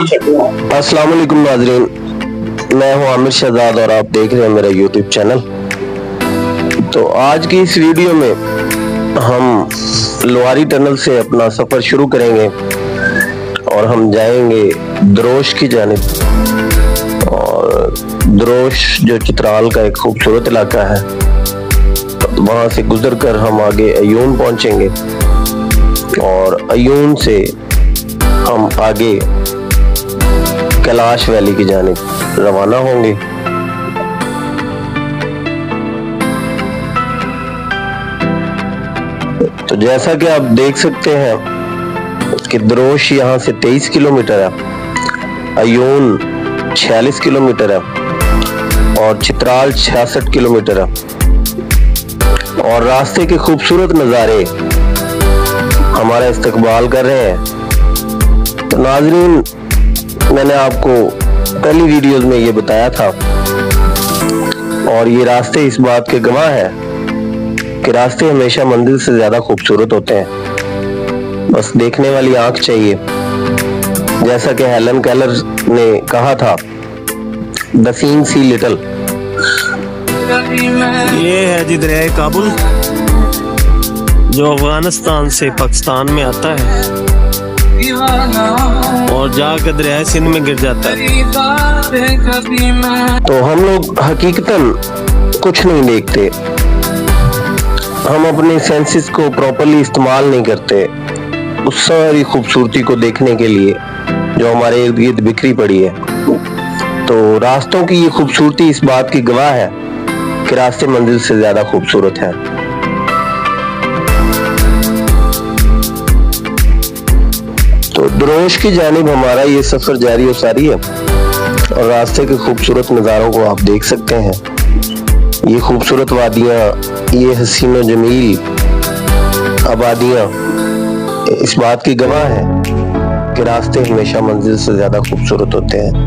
अस्सलाम वालेकुम नाज़रीन, मैं हूं आमिर शहजाद और आप देख रहे हैं मेरा यूट्यूब चैनल। तो आज की इस वीडियो में हम लोहारी टनल से अपना सफ़र शुरू करेंगे और हम जाएंगे दरोश की जानिब। और दरोश जो चित्राल का एक खूबसूरत इलाका है, वहाँ से गुजरकर हम आगे अयून पहुँचेंगे और अयून से हम आगे कैलाश वैली की जानिब रवाना होंगे। तो जैसा कि आप देख सकते हैं कि दरोश यहाँ से 23 किलोमीटर है, अयून 46 किलोमीटर है और चित्राल 66 किलोमीटर है। और रास्ते के खूबसूरत नज़ारे हमारा इस्तकबाल कर रहे हैं। तो नाज़रीन, मैंने आपको पहली वीडियोस में ये बताया था और ये रास्ते इस बात के गवाह हैं कि रास्ते हमेशा मंजिल से ज्यादा खूबसूरत होते हैं, बस देखने वाली आंख चाहिए। जैसा कि हेलन केलर ने कहा था, द सीन सी लिटिल। ये है जी दरिया काबुल, जो अफगानिस्तान से पाकिस्तान में आता है और जाकर दरिया सिंध में गिर जाता है। तो हम लोग हकीकतन कुछ नहीं देखते, हम अपने सेंसेस को प्रॉपर्ली इस्तेमाल नहीं करते उस सारी खूबसूरती को देखने के लिए जो हमारे इर्द गिर्द बिखरी पड़ी है। तो रास्तों की ये खूबसूरती इस बात की गवाह है कि रास्ते मंजिल से ज्यादा खूबसूरत हैं। तो दरोश की जानिब हमारा ये सफर जारी और सारी है और रास्ते के खूबसूरत नज़ारों को आप देख सकते हैं। ये खूबसूरत वादियाँ, ये हसीन और जमील आबादियाँ इस बात की गवाह है कि रास्ते हमेशा मंजिल से ज्यादा खूबसूरत होते हैं।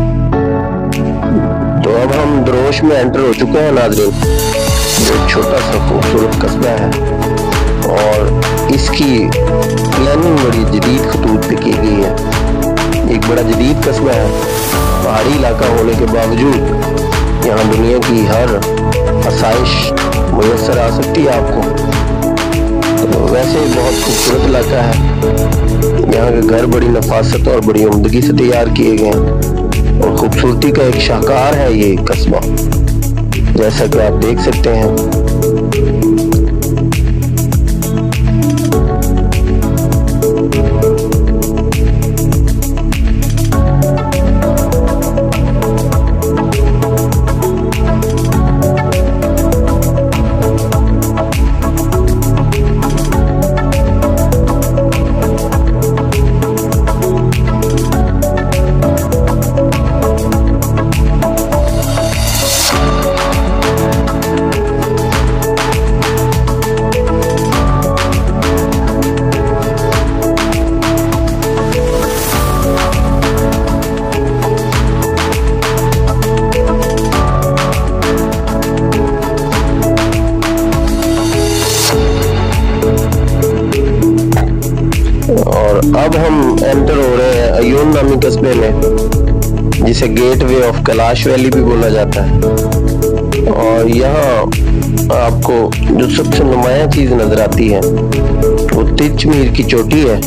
तो अब हम दरोश में एंटर हो चुके हैं नाज़रीन। एक छोटा सा खूबसूरत कस्बा है और इसकी प्लानिंग बड़ी जदीद खतूत पे की गई है। एक बड़ा जदीद कस्बा है, पहाड़ी इलाका होने के बावजूद यहाँ दुनिया की हर आसाइश मुयस्सर आ सकती है आपको। तो वैसे बहुत खूबसूरत इलाका है, यहाँ के घर बड़ी नफासत और बड़ी उम्दगी से तैयार किए गए हैं और खूबसूरती का एक शाहकार है ये कस्बा, जैसा कि आप देख सकते हैं। अब हम एंटर हो रहे हैं अयून नामी कस्बे में, जिसे गेटवे ऑफ कैलाश वैली भी बोला जाता है। और यहाँ आपको जो सबसे नुमाया चीज नजर आती है वो तिरचमीर की चोटी है,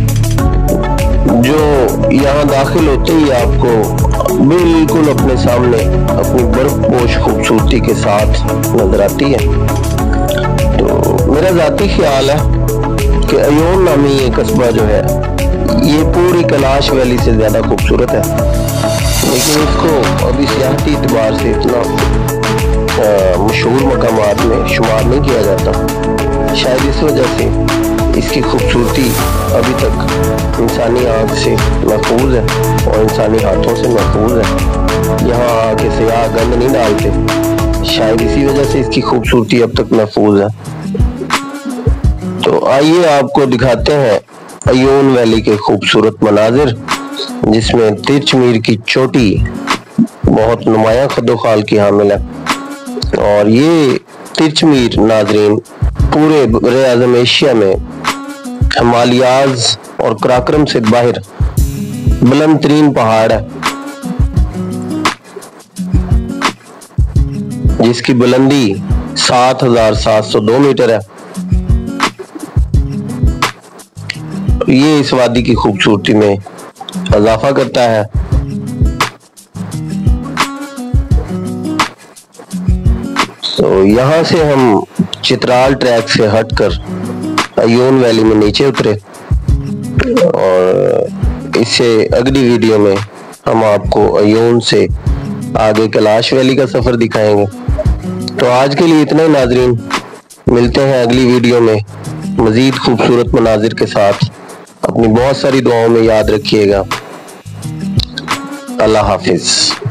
जो यहाँ दाखिल होते ही आपको बिल्कुल अपने सामने अपनी बर्फपोश खूबसूरती के साथ नजर आती है। तो मेरा जाती ख्याल है कि अयून नामी ये कस्बा जो है ये पूरी कैलाश वैली से ज्यादा खूबसूरत है, लेकिन इसको अभी सियाहती एतबार से इतना मशहूर मकामात में शुमार नहीं किया जाता। शायद इस वजह से इसकी खूबसूरती अभी तक इंसानी आँख से महफूज है और इंसानी हाथों से महफूज है। यहाँ आके सयाह गंद नहीं डालते, शायद इसी वजह से इसकी खूबसूरती अब तक महफूज है। तो आइए आपको दिखाते हैं अयून वैली के खूबसूरत मनाजिर, जिसमें तिरचमीर की चोटी बहुत नुमाया खदोखाल की हामिल है। और ये तिरचमीर नाजरीन पूरे बरे आज़म एशिया में हिमालयाज और कराक्रम से बाहर बुलंद तरीन पहाड़ है जिसकी बुलंदी 7,702 मीटर है। ये इस वादी की खूबसूरती में इजाफा करता है। तो यहाँ से हम चित्राल ट्रैक से हटकर अयोन वैली में नीचे उतरे और इससे अगली वीडियो में हम आपको अयोन से आगे कैलाश वैली का सफर दिखाएंगे। तो आज के लिए इतना ही नाजरीन, मिलते हैं अगली वीडियो में मजीद खूबसूरत मनाजिर के साथ। अपनी बहुत सारी दुआओं में याद रखिएगा। अल्लाह हाफिज।